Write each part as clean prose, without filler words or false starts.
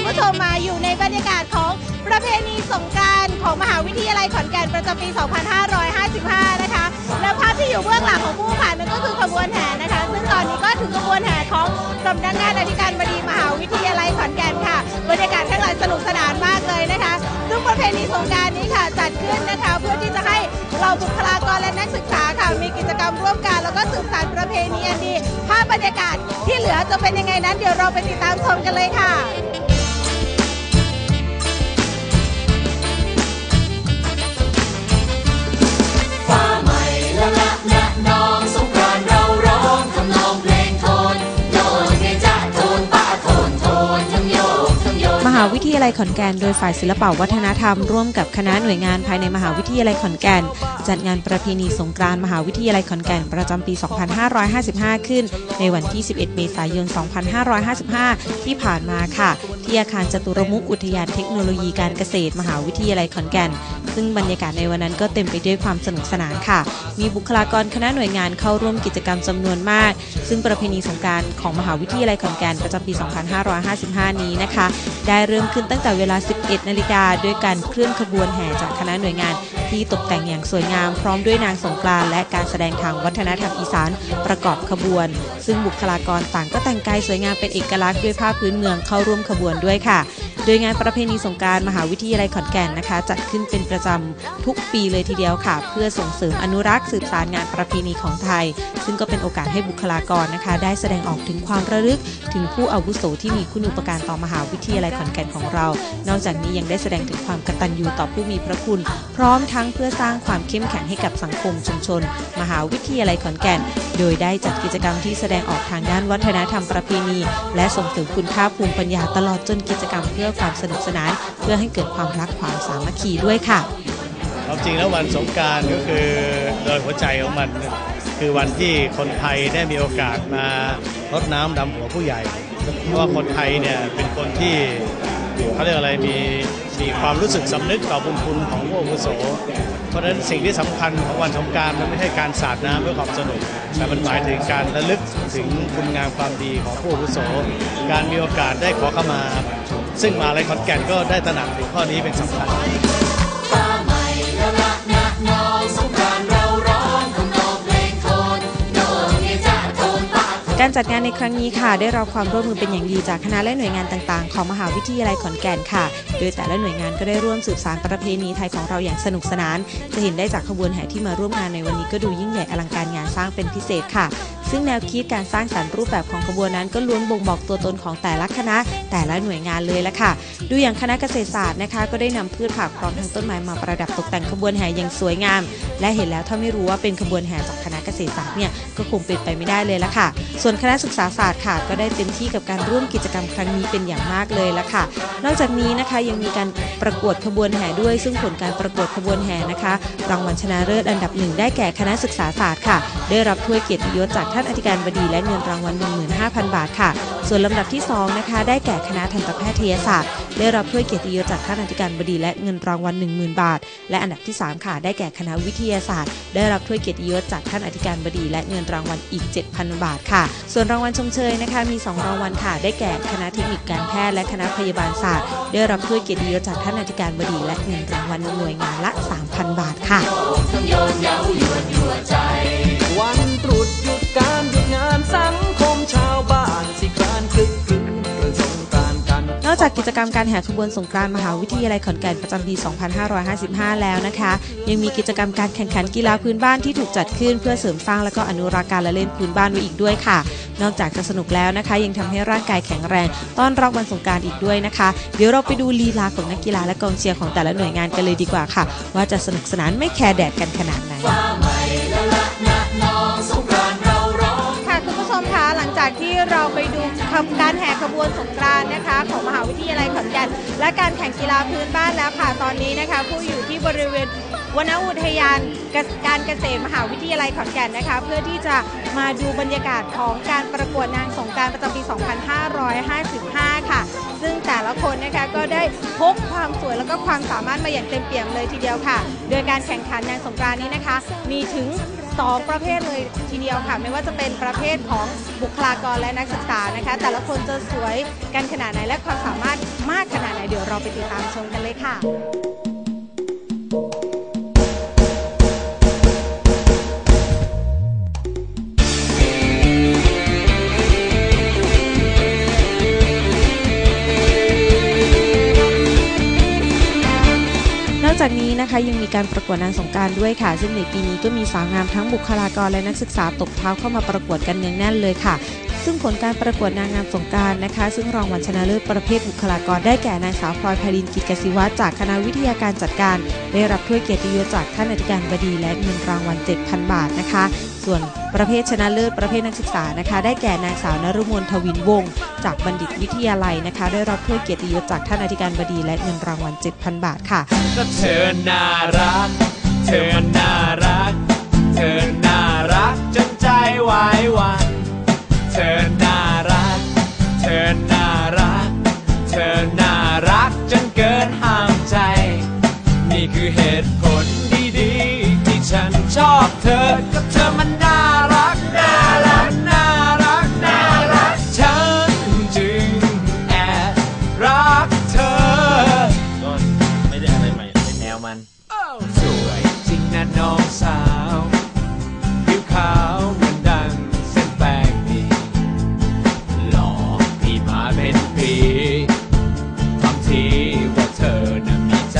ผู้ชมมาอยู่ในบรรยากาศของประเพณีสงกรานต์ของมหาวิทยาลัยขอนแก่นประจำปี 2555 นะคะและภาพที่อยู่เบื้องหลังของผู้ผ่านนั่นก็คือขบวนแห่นะคะซึ่งตอนนี้ก็ถึงขบวนแห่ของสำนักงานอธิการบดีมหาวิทยาลัยขอนแก่นค่ะบรรยากาศข้างหลังสนุกสนานมากเลยนะคะซึ่งประเพณีสงกรานต์นี้ค่ะจัดขึ้นนะคะเพื่อที่จะให้เราบุคลากรและนักศึกษาค่ะมีกิจกรรมร่วมกันแล้วก็สืบสานประเพณีอันดีภาพบรรยากาศที่เหลือจะเป็นยังไงนั้นเดี๋ยวเราไปติดตามชมกันเลยค่ะมหาวิทยาลัยขอนแก่นโดยฝ่ายศิลปวัฒนธรรมร่วมกับคณะหน่วยงานภายในมหาวิทยาลัยขอนแก่นจัดงานประเพณีสงกรานต์มหาวิทยาลัยขอนแก่นประจำปี 2555 ขึ้นในวันที่ 11 เมษายน 2555 ที่ผ่านมาค่ะที่อาคารจตุรมุขอุทยานเทคโนโลยีการเกษตรมหาวิทยาลัยขอนแก่นซึ่งบรรยากาศในวันนั้นก็เต็มไปด้วยความสนุกสนานค่ะมีบุคลากรคณะหน่วยงานเข้าร่วมกิจกรรมจำนวนมากซึ่งประเพณีสงกรานต์ของมหาวิทยาลัยขอนแก่นประจำปี 2555 นี้นะคะได้เริ่มขึ้นตั้งแต่เวลา 11 นาฬิกาด้วยการเคลื่อนขบวนแห่จากคณะหน่วยงานที่ตกแต่งอย่างสวยงามพร้อมด้วยนางสงกรานต์และการแสดงทางวัฒนธรรมอีสานประกอบขบวนซึ่งบุคลากรต่างก็แต่งกายสวยงามเป็นเอกลักษณ์ด้วยผ้าพื้นเมืองเข้าร่วมขบวนด้วยค่ะโดยงานประเพณีสงกรานต์มหาวิทยาลัยขอนแก่นนะคะจัดขึ้นเป็นประจำทุกปีเลยทีเดียวค่ะเพื่อส่งเสริมอนุรักษ์สืบสานงานประเพณีของไทยซึ่งก็เป็นโอกาสให้บุคลากรนะคะได้แสดงออกถึงความระลึกถึงผู้อาวุโสที่มีคุณูปการต่อมหาวิทยาลัยขอนแก่นของเรานอกจากนี้ยังได้แสดงถึงความกตัญญูต่อผู้มีพระคุณพร้อมทั้งเพื่อสร้างความเข้มแข็งให้กับสังคมชุมชนมหาวิทยาลัยขอนแก่นโดยได้จัดกิจกรรมที่แสดงออกทางด้านวัฒนธรรมประเพณีและส่งเสริมคุณค่าภูมิปัญญาตลอดจนกิจกรรมเพื่อความสนุกสนานเพื่อให้เกิดความรักความสามัคคีด้วยค่ะความจริงแล้ววันสงกรานต์ก็คือโดยหัวใจของมันคือวันที่คนไทยได้มีโอกาสมารดน้ำดำหัวผู้ใหญ่เพราะว่าคนไทยเนี่ยเป็นคนที่เขาเรียกอะไรมีความรู้สึกสำนึกต่อบุญคุณของผู้อาวุโสเพราะฉะนั้นสิ่งที่สำคัญของวันสงกรานต์มันไม่ใช่การสาดน้ำเพื่อความสนุกแต่มันหมายถึงการระลึกถึงคุณงามความดีของผู้อาวุโสการมีโอกาสได้ขอขมาซึ่งมหาวิทยาลัยขอนแก่นก็ได้ตระหนักถึงข้อนี้เป็นสำคัญการจัดงานในครั้งนี้ค่ะได้รับความร่วมมือเป็นอย่างดีจากคณะและหน่วยงานต่างๆของมหาวิทยาลัยขอนแก่นค่ะโดยแต่ละหน่วยงานก็ได้ร่วมสืบสานประเพณีไทยของเราอย่างสนุกสนานจะเห็นได้จากขบวนแห่ที่มาร่วมงานในวันนี้ก็ดูยิ่งใหญ่อลังการงานสร้างเป็นพิเศษค่ะซึ่งแนวคิดการสร้างสรรค์รูปแบบของขบวนนั้นก็ล้วนบ่งบอกตัวตนของแต่ละคณะแต่ละหน่วยงานเลยละค่ะดูอย่างคณะเกษตรศาสตร์นะคะก็ได้นำพืชผักพร้อมทั้งต้นไม้มาประดับตกแต่งขบวนแห่อย่างสวยงามและเห็นแล้วถ้าไม่รู้ว่าเป็นขบวนแห่จากคณะเกษตรศาสตร์เนี่ยก็คงเป็นไปไม่ได้เลยละค่ะส่วนคณะศึกษาศาสตร์ค่ะก็ได้เต็มที่กับการร่วมกิจกรรมครั้งนี้เป็นอย่างมากเลยละค่ะนอกจากนี้นะคะยังมีการประกวดขบวนแห่ด้วยซึ่งผลการประกวดขบวนแห่นะคะรางวัลชนะเลิศอันดับ1ได้แก่คณะศึกษาศาสตร์ค่ะได้รับถ้วยเกียรติยศจากท่านอธิการบดีและเงินรางวัล 15,000 บาทค่ะส่วนลำดับที่2นะคะได้แก่คณะทันตแพทยศาสตร์ได้รับถ้วยเกียรติยศจากท่านอธิการบดีและเงินรางวัล 10,000 บาทและอันดับที่3ค่ะได้แก่คณะวิทยาศาสตร์ได้รับถ้วยเกียรติยศจากท่านอธิการบดีและเงินรางวัลอีก 7,000 บาทค่ะส่วนรางวัลชมเชยนะคะมี2รางวัลค่ะได้แก่คณะเทคนิคการแพทย์และคณะพยาบาลศาสตร์ได้รับถ้วยเกียรติยศจากท่านอธิการบดีและเงินรางวัลหน่วยงานละ 3,000 บาทค่ะวันตรุษหยุดการหยุดงานสังคมชาวบ้านสิกรานต์คึกคืนเรื่องสงกรานต์กันนอกจากกิจกรรมการแห่ขบวนสงกรานต์มหาวิทยาลัยขอนแก่นประจำปี 2555 แล้วนะคะยังมีกิจกรรมการแข่งขันกีฬาพื้นบ้านที่ถูกจัดขึ้นเพื่อเสริมสร้างและก็อนุรักษ์การละเล่นพื้นบ้านไว้อีกด้วยค่ะนอกจากจะสนุกแล้วนะคะยังทำให้ร่างกายแข็งแรงต้อนรับวันสงกรานต์อีกด้วยนะคะเดี๋ยวเราไปดูลีลาของนักกีฬาและกองเชียร์ของแต่ละหน่วยงานกันเลยดีกว่าค่ะว่าจะสนุกสนานไม่แคร์แดดกันขนาดไหนหลังจากที่เราไปดูการแห่ขบวนสงกรานต์นะคะของมหาวิทยาลัยขอนแก่นและการแข่งกีฬาพื้นบ้านแล้วค่ะตอนนี้นะคะผู้อยู่ที่บริเวณวนอุทยานการเกษตรมหาวิทยาลัยขอนแก่นนะคะเพื่อที่จะมาดูบรรยากาศของการประกวดนางสงกรานต์ประจำปี 2555 ค่ะซึ่งแต่ละคนนะคะก็ได้พกความสวยแล้วก็ความสามารถมาอย่างเต็มเปี่ยมเลยทีเดียวค่ะโดยการแข่งขันนางสงกรานต์นี้นะคะมีถึง 2 ประเภทเลยทีเดียวค่ะไม่ว่าจะเป็นประเภทของบุคลากรและนักศึกษานะคะแต่ละคนจะสวยกันขนาดไหนและความสามารถมากขนาดไหนเดี๋ยวเราไปติดตามชมกันเลยค่ะนอกจากนี้นะคะยังมีการประกวดนางสงกรานต์ด้วยค่ะซึ่งในปีนี้ก็มีสาวงามทั้งบุคลากรและนักศึกษาตบเท้าเข้ามาประกวดกันเนืองแน่นเลยค่ะซึ่งผลการประกวดนางงามสงกรานต์นะคะซึ่งรางวัลชนะเลิศประเภทบุคลากรได้แก่นางสาวพลอยไพรินทร์กิจกสิวัฒน์จากคณะวิทยาการจัดการได้รับถ้วยเกียรติยศจากท่านอธิการบดีและเงินรางวัล 7,000 บาทนะคะส่วนประเภทชนะเลิศประเภทนักศึกษานะคะได้แก่นางสาวนฤมลทวินวงศ์จากบัณฑิตวิทยาลัยนะคะได้รับถ้วยเกียรติยศจากท่านอธิการบดีและเงินรางวัล 7,000 บาทค่ะก็เธอน่ารักเธอน่ารักเธอน่ารักจนใจไหวหวั่นเธอน่ารักเธอน่ารักเธอน่ารักจนเกินห้ามใจนี่คือเหตุผลดีๆที่ฉันชอบเธอก็เธอมันน่ารักน่ารักน่ารักน่ารักฉันจึงแอบรักเธอก็ไม่ได้อะไรใหม่เป็นแนวมันสวยจริงนะน้องสาวผิวขาวเหมือนดังเส้นแป้งดีหลอกพี่มาเป็นปีบางทีว่าเธอน่ะมีใจ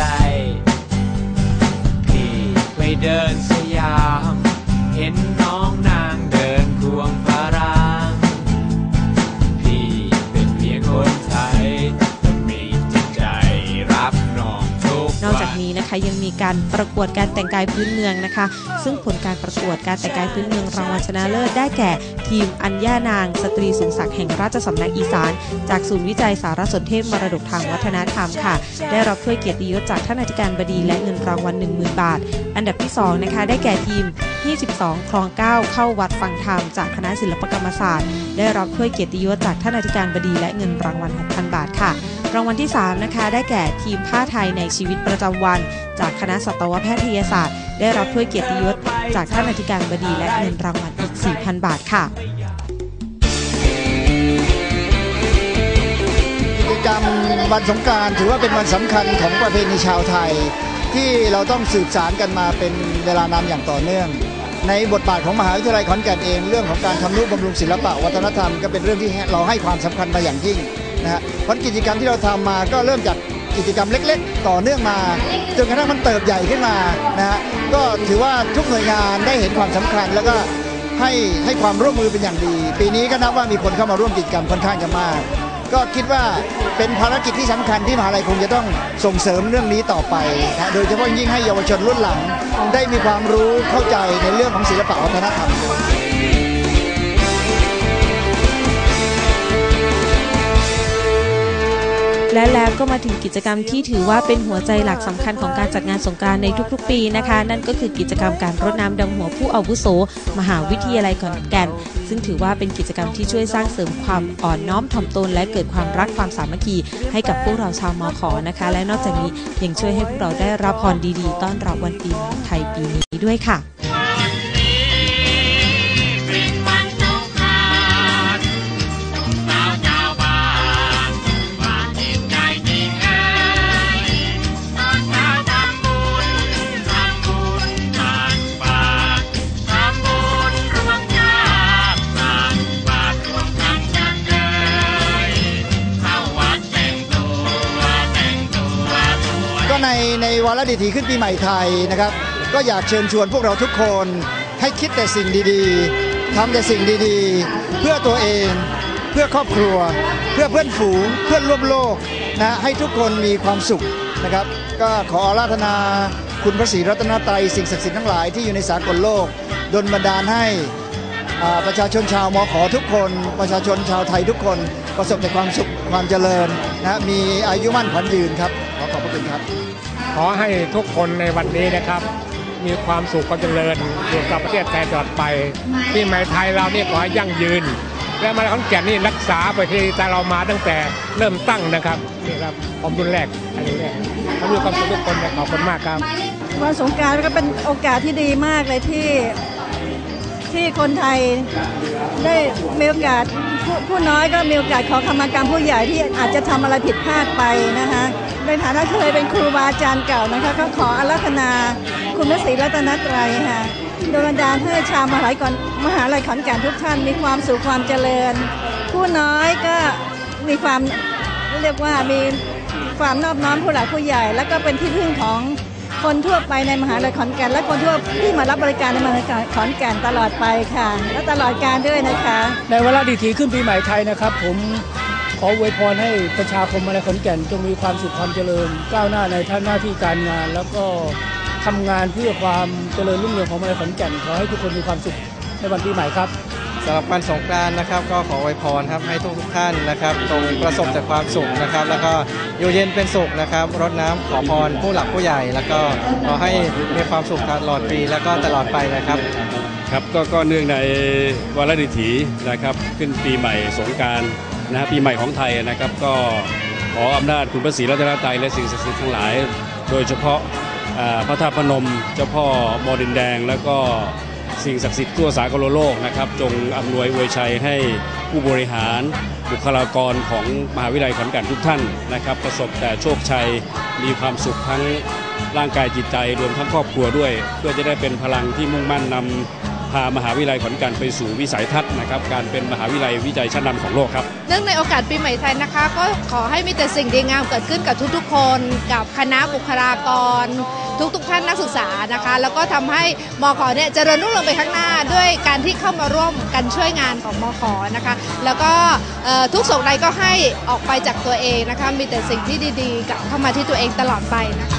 พี่ไปเดินสยามเห็นน้องนางเดินควงฝรั่งพี่เป็นเพียงคนไทยมีจิตใจรับน้องทุกวันนอกจากนี้นะคะยังมีการประกวดการแต่งกายพื้นเมืองนะคะซึ่งผลการประกวดการแต่งกายพื้นเมืองรางวัลชนะเลิศได้แก่ทีมอัญญานางสตรีสูงศักดิ์แห่งราชสำนักอีสานจากศูนย์วิจัยสารสนเทศมรดกทางวัฒนธรรมค่ะได้รับถ้วยเกียรติยศจากท่านอธิการบดีและเงินรางวัล 10,000 บาทอันดับที่2นะคะได้แก่ทีม22คลอง9เข้าวัดฟังธรรมจากคณะศิลปกรรมศาสตร์ได้รับถ้วยเกียรติยศจากท่านอธิการบดีและเงินรางวัล 6,000 บาทค่ะรางวัลที่3นะคะได้แก่ทีมผ้าไทยในชีวิตประจำวันจากคณะสัตวแพทยศาสตร์ได้รับถ้วยเกียรติยศจากท่านอธิการบดีและเงินรางวัลอีก 4,000 บาทค่ะกิจกรรมวันสงกรานต์ถือว่าเป็นวันสำคัญของประเพณีชาวไทยที่เราต้องสืบสานกันมาเป็นเวลานานอย่างต่อเนื่องในบทบาทของมหาวิทยาลัยขอนแก่นเองเรื่องของการทำนุบำรุงศิลปะวัฒนธรรมก็เป็นเรื่องที่เราให้ความสำคัญมาอย่างยิ่งนะฮะเพราะกิจกรรมที่เราทำมาก็เริ่มจากกิจกรรมเล็กๆต่อเนื่องมาจนกระทั่งมันเติบใหญ่ขึ้นมานะฮะก็ถือว่าทุกหน่วยงานได้เห็นความสำคัญแล้วก็ให้ความร่วมมือเป็นอย่างดีปีนี้ก็นับว่ามีคนเข้ามาร่วมกิจกรรมค่อนข้างจะมากก็คิดว่าเป็นภารกิจที่สำคัญที่มหาลัยคงจะต้องส่งเสริมเรื่องนี้ต่อไปนะโดยเฉพาะยิ่งให้เยาวชนรุ่นหลังได้มีความรู้เข้าใจในเรื่องของศิลปะวัฒนธรรมและแล้วก็มาถึงกิจกรรมที่ถือว่าเป็นหัวใจหลักสำคัญของการจัดงานสงกรานต์ในทุกๆปีนะคะนั่นก็คือกิจกรรมการรดน้ำดำหัวผู้อาวุโสมหาวิทยาลัยขอนแก่นซึ่งถือว่าเป็นกิจกรรมที่ช่วยสร้างเสริมความอ่อนน้อมถ่อมตนและเกิดความรักความสามัคคีให้กับพวกเราชาวมข.นะคะและนอกจากนี้ยังช่วยให้พวกเราได้รับพรดีๆต้อนรับวันปีใหม่ไทยปีนี้ด้วยค่ะในวาระดิถีขึ้นปีใหม่ไทยนะครับก็อยากเชิญชวนพวกเราทุกคนให้คิดแต่สิ่งดีๆทำแต่สิ่งดีๆเพื่อตัวเองเพื่อครอบครัวเพื่อเพื่อนฝูงเพื่อนร่วมโลกนะให้ทุกคนมีความสุขนะครับก็ขออาราธนาคุณพระศรีรัตนตรัยสิ่งศักดิ์สิทธิ์ทั้งหลายที่อยู่ในสากลโลกดลบันดาลให้ประชาชนชาวมข.ทุกคนประชาชนชาวไทยทุกคนประสบแต่ความสุขความเจริญนะมีอายุมั่นขวัญยืนครับขอบพระคุณครับขอให้ทุกคนในวันนี้นะครับมีความสุขความเจริญอยู่กับประเทศไทยตลอดไปปีใหม่ไทยเราเนี่ยขอให้ยั่งยืนและมาขอนแก่นนี่รักษาประเพณีไทยเรามาตั้งแต่เริ่มตั้งนะครับนี่ครับผมรุ่นแรกอันนี้แรกเขามีความสุขทุกคนขอบคุณมากครับวันสงกรานต์ก็เป็นโอกาสที่ดีมากเลยที่ที่คนไทยได้มีโอกาสผู้น้อยก็มีโอกาสขอขมากรรมผู้ใหญ่ที่อาจจะทำอะไรผิดพลาดไปนะคะในฐานะเคยเป็นครูบาอาจารย์เก่านะคะก็ขออาราธนาคุณพระศรีรัตนตรัยค่ะโดยบันดาลให้ชาวมหาลัยขอนแก่นทุกท่านมีความสุขความเจริญผู้น้อยก็มีความเรียกว่ามีความนอบน้อมผู้หลักผู้ใหญ่แล้วก็เป็นที่พึ่งของคนทั่วไปในมหาลัยขอนแก่นและคนทั่วที่มารับบริการในมหาลัยขอนแก่นตลอดไปค่ะและตลอดการด้วยนะคะในวาระดิถีขึ้นปีใหม่ไทยนะครับผมขออวยพรให้ประชาคมมหาลัยขอนแก่นจงมีความสุขความเจริญก้าวหน้าในหน้าที่การงานแล้วก็ทำงานเพื่อความเจริญรุ่งเรืองของมหาลัยขอนแก่นขอให้ทุกคนมีความสุขในวันปีใหม่ครับสำหรับวันสงกรานต์นะครับก็ขออวยพรครับให้ทุกท่านนะครับจงประสบแต่ความสุขนะครับแล้วก็อยู่เย็นเป็นสุขนะครับรดน้ำขอพรผู้หลักผู้ใหญ่แล้วก็ขอให้มีความสุขตลอดปีแล้วก็ตลอดไปนะครับครับก็เนื่องในวาระดิถีนะครับขึ้นปีใหม่สงกรานต์นะปีใหม่ของไทยนะครับก็ขออำนาจคุณพระศรีรัตนตรัยและสิ่งศักดิ์สิทธิ์ทั้งหลายโดยเฉพาะพระธาตุพนมเจ้าพ่อมอดินแดงแล้วก็สิ่งศักดิ์สิทธิ์ทั่วสากลโลกนะครับจงอำนวยอวยชัยให้ผู้บริหารบุคลากรของมหาวิทยาลัยขอนแก่นทุกท่านนะครับประสบแต่โชคชัยมีความสุขทั้งร่างกายจิตใจรวมทั้งครอบครัวด้วยเพื่อจะได้เป็นพลังที่มุ่งมั่นนำพามหาวิทยาลัยขอนแก่นไปสู่วิสัยทัศน์นะครับการเป็นมหาวิทยาลัยวิจัยชั้นนำของโลกครับเนื่องในโอกาสปีใหม่ไทยนะคะก็ขอให้มีแต่สิ่งดีงามเกิดขึ้นกับทุกๆคนกับคณะบุคลากรทุกท่านนักศึกษานะคะแล้วก็ทำให้มข.เนี่ยเจริญรุ่งเรืองไปข้างหน้าด้วยการที่เข้ามาร่วมกันช่วยงานของมข.นะคะแล้วก็ทุกโศกใดก็ให้ออกไปจากตัวเองนะคะมีแต่สิ่งที่ดีๆกลับเข้ามาที่ตัวเองตลอดไปนะคะ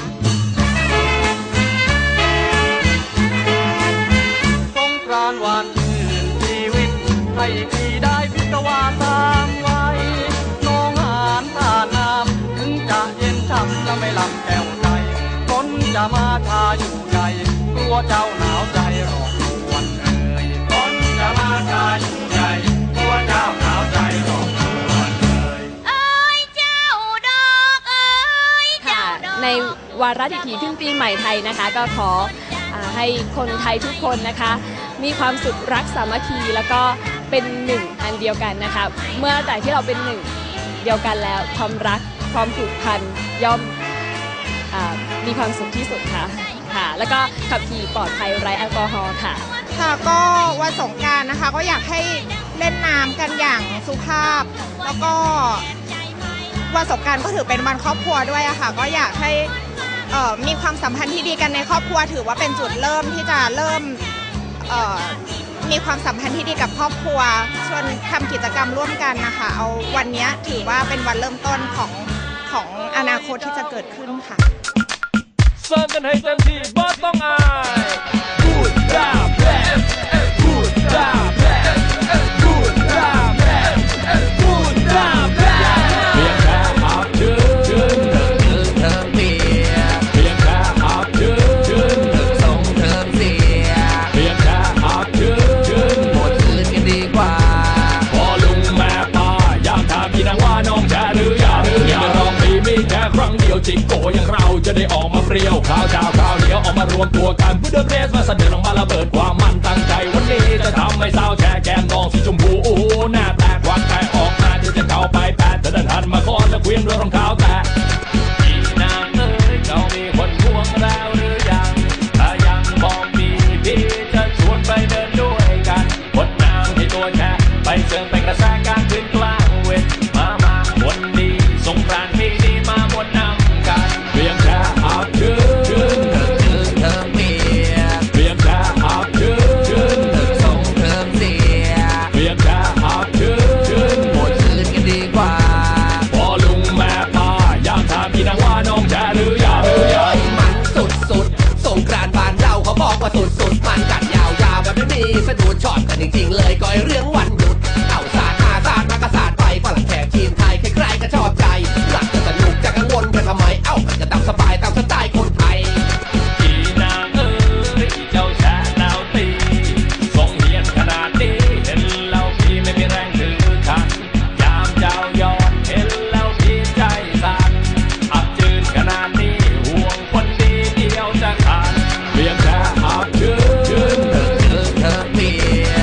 สงกรานต์วันชีวิตให้พี่ได้พิศวาสตามไว้น้องหานท่าน้ำถึงจะเย็นช่ำและไม่ลำแก้วใจฝนจะมาทาอยู่ไกลกลัวเจ้าหนาวใจหรอกวันเอ่ยฝนจะมาทาอยู่ไกลกลัวเจ้าหนาวใจหรอกวันเอ่ยเอ้ยเจ้าดอกเอ้ยค่ะในวาระดิถีขึ้นปีใหม่ไทยนะคะก็ขอให้คนไทยทุกคนนะคะมีความสุขรักสามัคคีแล้วก็เป็นหนึ่งอันเดียวกันนะคะเมื่อแต่ที่เราเป็นหนึ่งเดียวกันแล้วความรักความผูกพันย่อมมีความสุขที่สุดค่ะแล้วก็ขับขี่ปลอดภัยไร้แอลกอฮอล์ค่ะก็วันสงกรานต์นะคะก็อยากให้เล่นน้ำกันอย่างสุภาพแล้วก็วันสงกรานต์ก็ถือเป็นวันครอบครัวด้วยอะค่ะก็อยากให้มีความสัมพันธ์ที่ดีกันในครอบครัวถือว่าเป็นจุดเริ่มที่จะเริ่มมีความสัมพันธ์ที่ดีกับครอบครัวชวนทำกิจกรรมร่วมกันนะคะเอาวันนี้ถือว่าเป็นวันเริ่มต้นของอนาคตที่จะเกิดขึ้นค่ะเสิร์ฟกันให้เต็มที่บ่ต้องอายพูดจาแบดพูดจาแบดพูดจาแบดพูดจาแบดเพียงแค่อับชื่นเธอเปียเพียงแค่อับชื่นส่งเธอเสียเพียงแค่อับชื่นหมดคืนกันดีกว่าพอลุงแม่ป้ายามถามพี่นางว่าน้องจะหรือยังอย่ารอปีมีแค่ครั้งเดียวจิงโกอย่างเราจะได้ออกมาเปรี้ยวข้าวเจ้าข้าวเหนียวออกมารวมตัวกันพุดเดิ้ลเรสมาเสนอออกมาระเบิดความมันตั้งใจวันนี้จะทำให้สาวแช่แก้มน้องสีชมพูโอ้โหหน้าแตกควักไก่ออกมาเดี๋ยวจะเข้าไปแปดจะเดินหันมาคอนแล้วเควียนด้วยรองเท้าแตะพี่นางเอ้ยเขามีคนห่วงแล้วหรือยังถ้ายังบอกพี่จะชวนไปเดินด้วยกันบนน้ำที่ตัวแช่ไปเชิงไปกระแสการขึ้นกลางเวทมาวันดีสงกรานต์ปีนี้มาบนน้ำกันเพียงแค่อับชื่นเธอเปียเพียงแค่อับชื่นส่งเธอเสียเพียงแค่อับชื่นหมดคืนกันดีกว่าพอลุงแม่ป้ายามถามพี่นางว่าน้องจะหรือยังมันสุดสงกรานต์บ้านเราเขาบอกว่าสุดมันกันยาวแบบนี้สะดุดชอบกันจริงๆเลยก็เรื่องวันหยุดเอาสาดมากระสาดไปฝรั่งแขกทีมไทยใครๆก็ชอบใจหลักจะสนุกจะกังวลกันทำไมเอ้าจะตามสบายตามสไตล์คนไทยพี่นางเอ้ยเจ้าแช่แล้วตีทรงเฮียนขนาดนี้เห็นแล้วพี่ไม่มีแรงถือขันยามเจ้ายอดเห็นแล้วพี่ใจสั่นอับจืดขนาดนี้ห่วงคนดีเดียวจะขาดเพียงแค่อับจืดเธอเปีย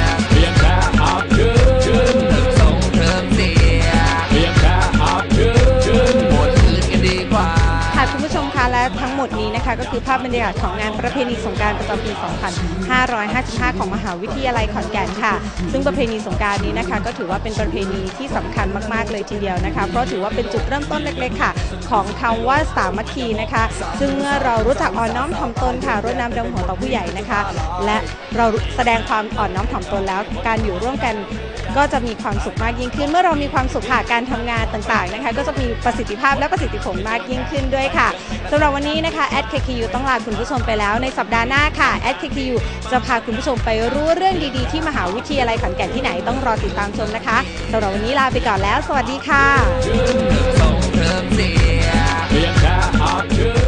มดนี้นะคะก็คือภาพบรรยากาศของงานประเพณีสงกรานต์ประจำปี 2555 ของมหาวิทยาลัยขอนแก่นค่ะซึ่งประเพณีสงกรานต์นี้นะคะก็ถือว่าเป็นประเพณีที่สำคัญมากๆเลยทีเดียวนะคะเพราะถือว่าเป็นจุดเริ่มต้นเล็กๆค่ะของคำว่าสามัคคีนะคะซึ่งเมื่อเรารู้จักอ่อนน้อมถ่อมตนค่ะรดน้ำดำหัวต่อผู้ใหญ่นะคะและเราแสดงความอ่อนน้อมถ่อมตนแล้วการอยู่ร่วมกันก็จะมีความสุขมากยิ่งขึ้นเมื่อเรามีความสุขค่ะการทำงานต่างๆนะคะก็จะมีประสิทธิภาพและประสิทธิผลมากยิ่งขึ้นด้วยค่ะสำหรับวันนี้นะคะ@KKU ต้องลาคุณผู้ชมไปแล้วในสัปดาห์หน้าค่ะ@KKU จะพาคุณผู้ชมไปรู้เรื่องดีๆที่มหาวิทยาลัยขอนแก่นที่ไหนต้องรอติดตามชมนะคะสำหรับวันนี้ลาไปก่อนแล้วสวัสดีค่ะ